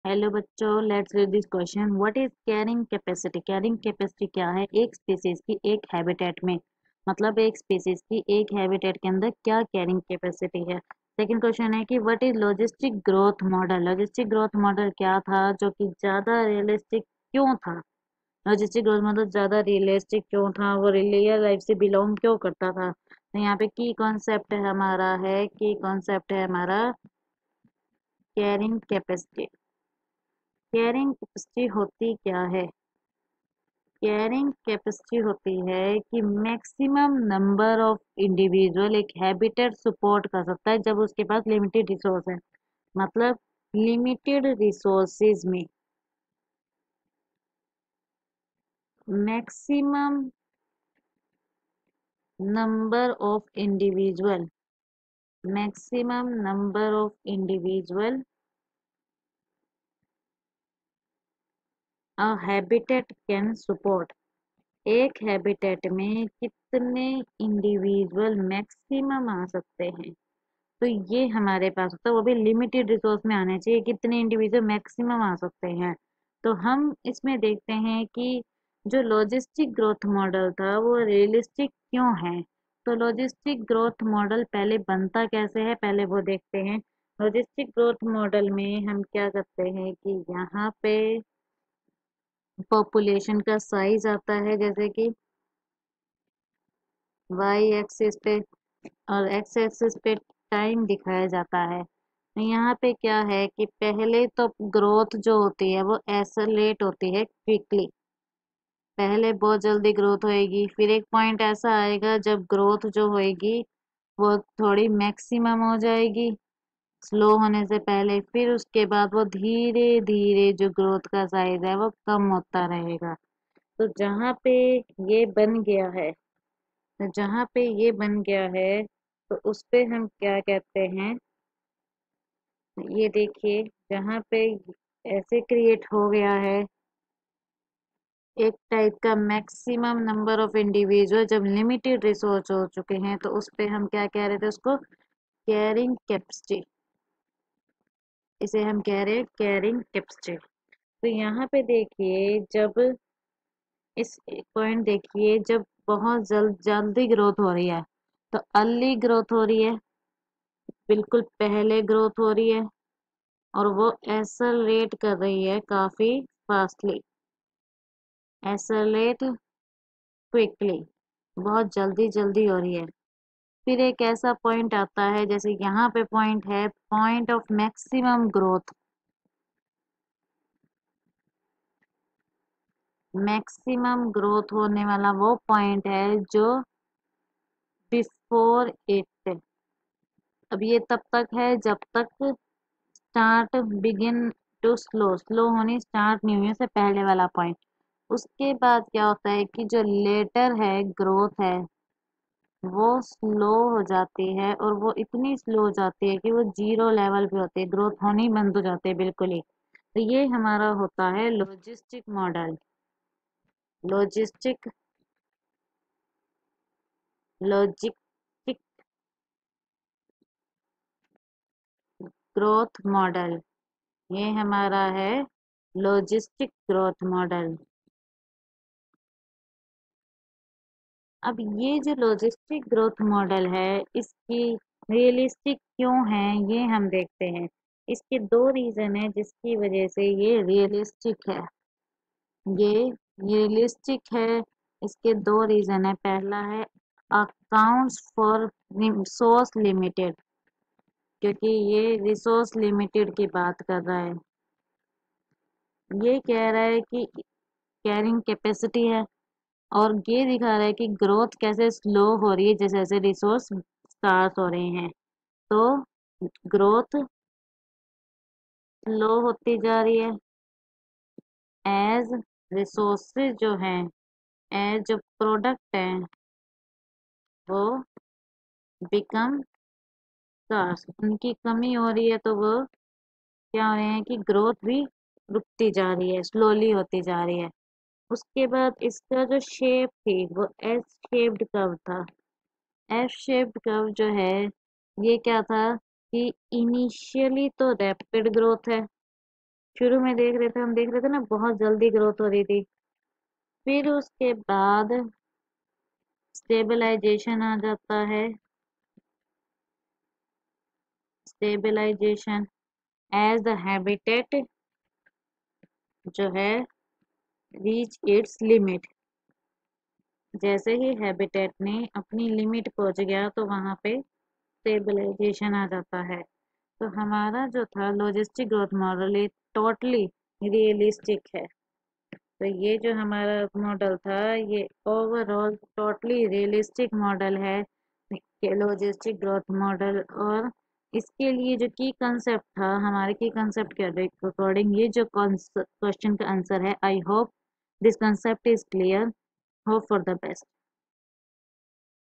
Hello बच्चों, let's read this question. What is carrying capacity? Carrying capacity क्या है? एक स्पीसीज की एक हैबिटेट में, मतलब एक स्पीसीज की एक हैबिटेट के अंदर क्या कैरिंग कैपेसिटी है। सेकंड क्वेश्चन है कि what is logistic growth model? Logistic growth model क्या था जो कि ज्यादा रियलिस्टिक क्यों था? लॉजिस्टिक ग्रोथ मॉडल ज्यादा रियलिस्टिक क्यों था? वो रियल लाइफ से बिलोंग क्यों करता था? तो यहाँ पे की कॉन्सेप्ट है, की कॉन्सेप्ट है हमारा कैरिंग कैपेसिटी। कैरिंग कैपेसिटी होती क्या है? कैरिंग कैपेसिटी होती है कि मैक्सिमम नंबर ऑफ इंडिविजुअल एक हैबिटेट सपोर्ट कर सकता है जब उसके पास लिमिटेड रिसोर्स है। मतलब लिमिटेड रिसोर्सेज में maximum number of individual maximum number of individual a habitat can support. एक हैबिटेट में कितने इंडिविजुअल मैक्सिमम आ सकते हैं? तो ये हमारे पास होता है, वो भी लिमिटेड रिसोर्स में आने चाहिए। कितने इंडिविजुअल मैक्सिमम आ सकते हैं? तो हम इसमें देखते हैं कि जो लॉजिस्टिक ग्रोथ मॉडल था वो रियलिस्टिक क्यों है। तो लॉजिस्टिक ग्रोथ मॉडल पहले बनता कैसे है, पहले वो देखते हैं। लॉजिस्टिक ग्रोथ मॉडल में हम क्या करते हैं कि यहाँ पे पॉपुलेशन का साइज आता है, जैसे कि वाई एक्सिस पे, और एक्स एक्सिस पे टाइम दिखाया जाता है। तो यहाँ पे क्या है कि पहले तो ग्रोथ जो होती है वो एक्सेलरेट होती है क्विकली। पहले बहुत जल्दी ग्रोथ होएगी, फिर एक पॉइंट ऐसा आएगा जब ग्रोथ जो होएगी वो थोड़ी मैक्सिमम हो जाएगी स्लो होने से पहले। फिर उसके बाद वो धीरे धीरे जो ग्रोथ का साइज है वो कम होता रहेगा। तो जहाँ पे ये बन गया है तो जहाँ पे ये बन गया है तो उस पे हम क्या कहते हैं, ये देखिए जहाँ पे ऐसे क्रिएट हो गया है एक टाइप का मैक्सिमम नंबर ऑफ इंडिविजुअल जब लिमिटेड रिसोर्स हो चुके हैं, तो उस पे हम क्या कह रहे थे, उसको कैरिंग कैपेसिटी। इसे हम कह रहे हैं कैरिंग कैपेसिटी। तो यहाँ पे देखिए, जब इस पॉइंट देखिए, जब बहुत जल्दी ग्रोथ हो रही है तो अर्ली ग्रोथ हो रही है, बिल्कुल पहले ग्रोथ हो रही है, और वो एक्सेलरेट कर रही है काफी फास्टली, एक्सेलरेट क्विकली, बहुत जल्दी जल्दी हो रही है। फिर एक ऐसा पॉइंट आता है, जैसे यहाँ पे पॉइंट है, point of maximum growth. Maximum growth होने वाला वो पॉइंट है जो बिफोर इट। अब ये तब तक है जब तक start begin to slow, slow होनी स्टार्ट नहीं हुई, से पहले वाला पॉइंट। उसके बाद क्या होता है कि जो लेटर है ग्रोथ है वो स्लो हो जाती है, और वो इतनी स्लो हो जाती है कि वो जीरो लेवल पे होती है, ग्रोथ होनी बंद हो जाती है बिल्कुल ही। तो ये हमारा होता है logistic model. Logistic logistic growth model, ये हमारा है लॉजिस्टिक ग्रोथ मॉडल। अब ये जो लॉजिस्टिक ग्रोथ मॉडल है इसकी रियलिस्टिक क्यों है, ये हम देखते हैं। इसके दो रीजन है जिसकी वजह से ये रियलिस्टिक है। ये रियलिस्टिक है, इसके दो रीजन है। पहला है अकाउंट्स फॉर रिसोर्स लिमिटेड, क्योंकि ये रिसोर्स लिमिटेड की बात कर रहा है। ये कह रहा है कि कैरिंग कैपेसिटी है, और ये दिखा रहा है कि ग्रोथ कैसे स्लो हो रही है जैसे जैसे रिसोर्स स्कार्स हो रहे हैं। तो ग्रोथ स्लो होती जा रही है एज रिसोर्सेज जो हैं, एज जो प्रोडक्ट हैं वो बिकम स्कार्स, उनकी कमी हो रही है, तो वो क्या हो रहे हैं कि ग्रोथ भी रुकती जा रही है, स्लोली होती जा रही है। उसके बाद इसका जो शेप थी वो एस शेप्ड कर्व था। एफ शेप्ड कर्व जो है ये क्या था कि इनिशियली तो रैपिड ग्रोथ है, शुरू में हम देख रहे थे ना, बहुत जल्दी ग्रोथ हो रही थी। फिर उसके बाद स्टेबलाइजेशन आ जाता है। स्टेबलाइजेशन एज द हैबिटेट जो है रीच इट्स लिमिट। जैसे ही हैबिटेट ने अपनी लिमिट पहुंच गया तो वहां पे स्टेबलाइजेशन आ जाता है। तो हमारा जो था लॉजिस्टिक ग्रोथ मॉडल, ये टोटली रियलिस्टिक है। तो ये जो हमारा मॉडल था, ये ओवरऑल टोटली रियलिस्टिक मॉडल है, लॉजिस्टिक ग्रोथ मॉडल। और इसके लिए जो की कंसेप्ट था, हमारे की कंसेप्ट के अकॉर्डिंग ये जो क्वेश्चन का आंसर है, I hope this concept is clear. Hope for the best.